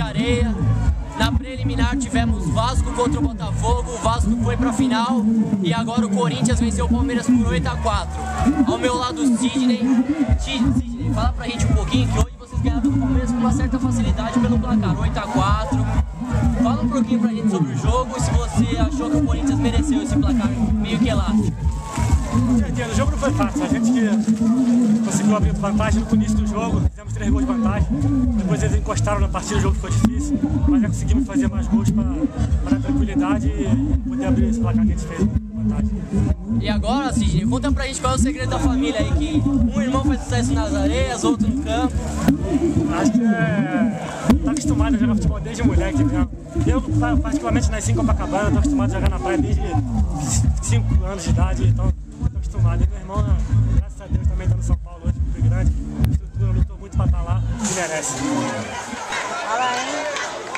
Areia. Na preliminar tivemos Vasco contra o Botafogo, o Vasco foi pra final e agora o Corinthians venceu o Palmeiras por 8-4. Ao meu lado o Sidney. Sidney, fala pra gente um pouquinho que hoje vocês ganharam do Palmeiras com uma certa facilidade pelo placar, 8-4. Fala um pouquinho pra gente sobre o jogo e se você achou que o Corinthians mereceu esse placar meio que elástico. Com certeza, o jogo não foi fácil, a gente que conseguiu abrir vantagem no início do jogo, fizemos 3 gols de vantagem, depois eles encostaram na partida, o jogo ficou difícil, mas já conseguimos fazer mais gols para dar tranquilidade e poder abrir esse placar que a gente fez vantagem. E agora, Sidney, conta pra gente qual é o segredo da família aí, que um irmão faz sucesso nas areias, outro no campo. Acho que tá acostumado a jogar futebol desde moleque mesmo. Eu particularmente nasci em Copacabana, tô acostumado a jogar na praia desde 5 anos de idade, então tô acostumado. E meu irmão, graças a Deus, também tá no São Paulo hoje, muito grande, estrutura, lutou muito pra estar lá e merece. Fala aí.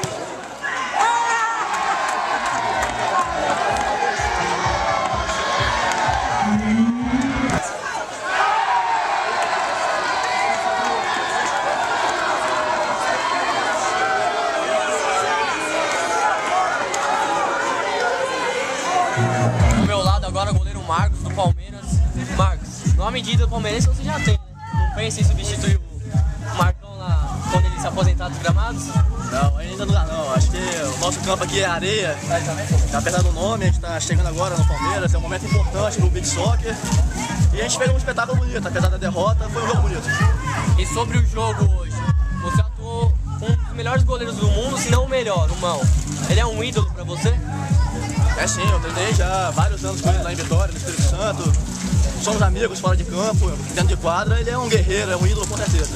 Do meu lado agora o goleiro Marcos do Palmeiras. Marcos, nome de ídolo palmeirense você já tem, né? Não pensa em substituir o Marcão lá quando ele se aposentar dos gramados? Não, ainda não dá não. Acho que o nosso campo aqui é areia. Apesar do nome, a gente está chegando agora no Palmeiras, é um momento importante no beach soccer. E a gente fez um espetáculo bonito, apesar da derrota, foi um jogo bonito. E sobre o jogo hoje, você atuou com um dos melhores goleiros do mundo, se não o melhor, o Mão. Ele é um ídolo pra você? É sim, eu treinei já vários anos com ele lá em Vitória, no Espírito Santo. Somos amigos fora de campo, dentro de quadra, ele é um guerreiro, é um ídolo com certeza.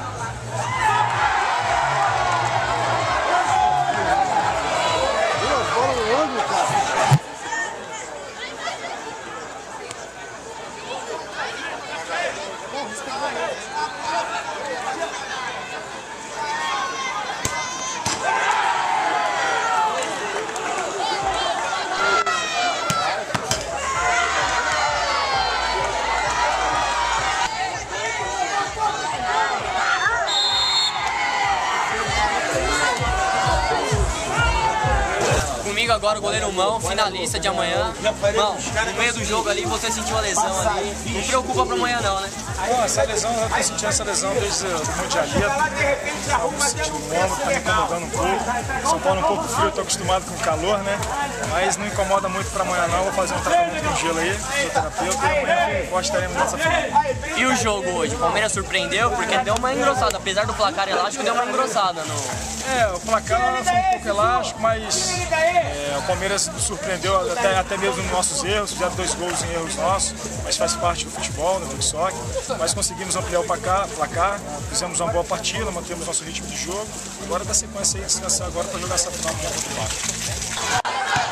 Comigo agora o goleiro Mão, finalista de amanhã. Mão, no meio do jogo ali você sentiu a lesão ali. Não preocupa pra amanhã não, né? Bom, essa lesão, eu tô sentindo essa lesão desde o mundialito. Estou sentindo o ombro, tá me incomodando um pouco. São Paulo é um pouco frio, tô acostumado com o calor, né? Mas não incomoda muito pra amanhã não. Vou fazer um tratamento com gelo aí, fisioterapeuta, e amanhã estaremos nessa final. E o jogo hoje? O Palmeiras surpreendeu porque deu uma engrossada. Apesar do placar elástico, deu uma engrossada no... O placar foi um pouco elástico, mas o Palmeiras surpreendeu até mesmo nos nossos erros, fizeram 2 gols em erros nossos, mas faz parte do futebol, do beach soccer. Mas conseguimos ampliar o placar, fizemos uma boa partida, mantemos nosso ritmo de jogo. Agora dá sequência aí, descansar agora para jogar essa final contra o Vasco.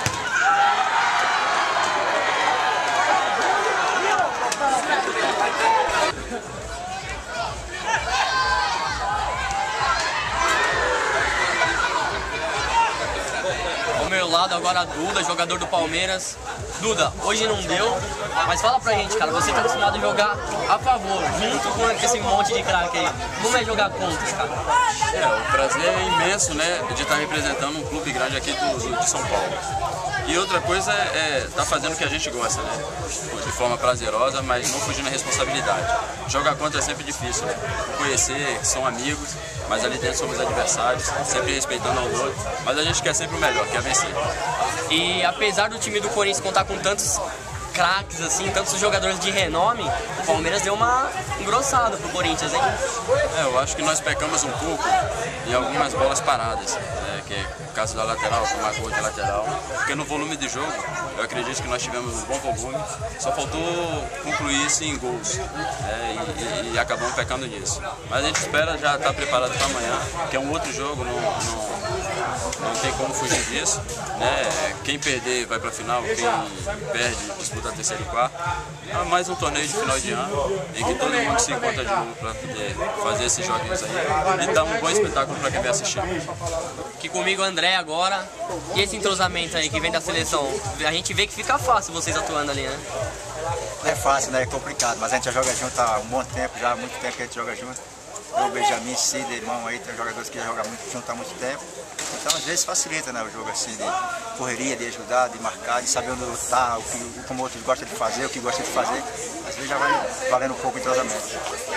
Ao meu lado agora a Duda, jogador do Palmeiras. Duda, hoje não deu, mas fala pra gente, cara, você tá acostumado a jogar a favor, junto com esse monte de craque aí. Como é jogar contra, cara? O prazer é imenso, né, de estar representando um clube grande aqui de São Paulo. E outra coisa é estar fazendo o que a gente gosta, né? De forma prazerosa, mas não fugindo da responsabilidade. Jogar contra é sempre difícil, né? Conhecer, que são amigos, mas ali dentro somos adversários, sempre respeitando ao outro. Mas a gente quer sempre o melhor, quer vencer. E apesar do time do Corinthians contar com tantos craques, assim, tantos jogadores de renome, o Palmeiras deu uma engrossada pro Corinthians, hein? Eu acho que nós pecamos um pouco em algumas bolas paradas, né, que é o caso da lateral, tomar gol de lateral, porque no volume de jogo, eu acredito que nós tivemos um bom volume, só faltou concluir isso em gols, né, e acabamos pecando nisso. Mas a gente espera já estar preparado para amanhã, que é um outro jogo, não tem como fugir disso, né? Quem perder vai para a final, quem perde disputa a terceiro e quarto. É mais um torneio de final de ano em que todo mundo se encontra de novo para poder fazer esses joguinhos aí e dar um bom espetáculo para quem vai assistir. Aqui comigo o André agora. E esse entrosamento aí que vem da seleção? A gente vê que fica fácil vocês atuando ali, né? Não é fácil, né? É complicado, mas a gente já joga junto há um bom tempo, já há muito tempo que a gente joga junto. o Benjamin, Cid, irmão aí, tem jogadores que jogam muito junto há muito tempo. Então às vezes facilita, né, o jogo assim, de correria, de ajudar, de marcar, de saber onde lutar, como outros gostam de fazer, o que gosta de fazer. Às vezes já vai valendo um pouco o entrosamento.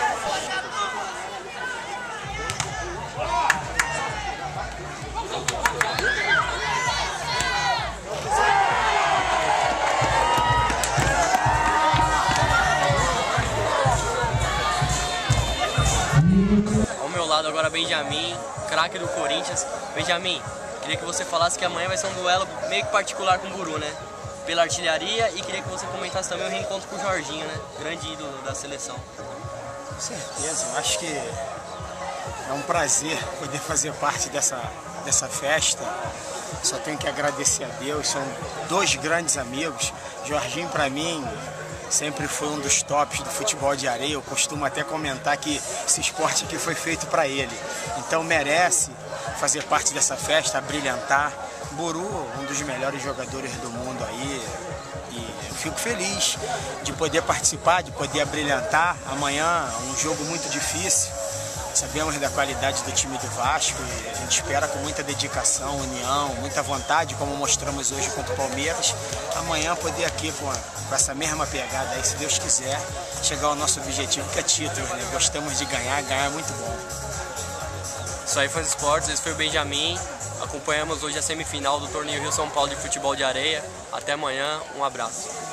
Ao meu lado agora Benjamin, craque do Corinthians. Benjamin, queria que você falasse que amanhã vai ser um duelo meio que particular com o Buru, né? Pela artilharia, e queria que você comentasse também o reencontro com o Jorginho, né? Grande ídolo da seleção. Com certeza, eu acho que é um prazer poder fazer parte dessa festa. Só tenho que agradecer a Deus, são dois grandes amigos. Jorginho, para mim, sempre foi um dos tops do futebol de areia. Eu costumo até comentar que esse esporte aqui foi feito para ele. Então merece fazer parte dessa festa, brilhantar. Buru, um dos melhores jogadores do mundo aí. E eu fico feliz de poder participar, de poder brilhantar. Amanhã é um jogo muito difícil. Sabemos da qualidade do time do Vasco e a gente espera com muita dedicação, união, muita vontade, como mostramos hoje contra o Palmeiras. Amanhã poder aqui com essa mesma pegada aí, se Deus quiser, chegar ao nosso objetivo, que é título, né? Gostamos de ganhar, ganhar é muito bom. Isso aí, Fãs Esportes, esse foi o Benjamin. Acompanhamos hoje a semifinal do torneio Rio São Paulo de futebol de areia. Até amanhã, um abraço.